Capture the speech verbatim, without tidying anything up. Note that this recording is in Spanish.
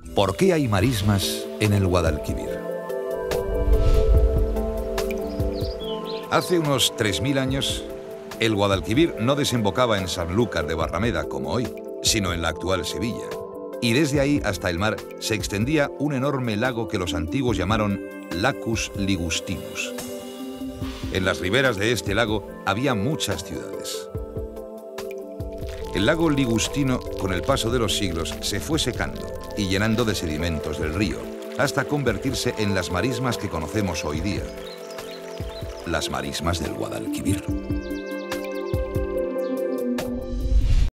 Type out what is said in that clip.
¿Por qué hay marismas en el Guadalquivir? Hace unos tres mil años, el Guadalquivir no desembocaba en Sanlúcar de Barrameda como hoy, sino en la actual Sevilla. Y desde ahí hasta el mar se extendía un enorme lago que los antiguos llamaron Lacus Ligustinus. En las riberas de este lago había muchas ciudades. El lago Ligustino, con el paso de los siglos, se fue secando y llenando de sedimentos del río, hasta convertirse en las marismas que conocemos hoy día. Las marismas del Guadalquivir.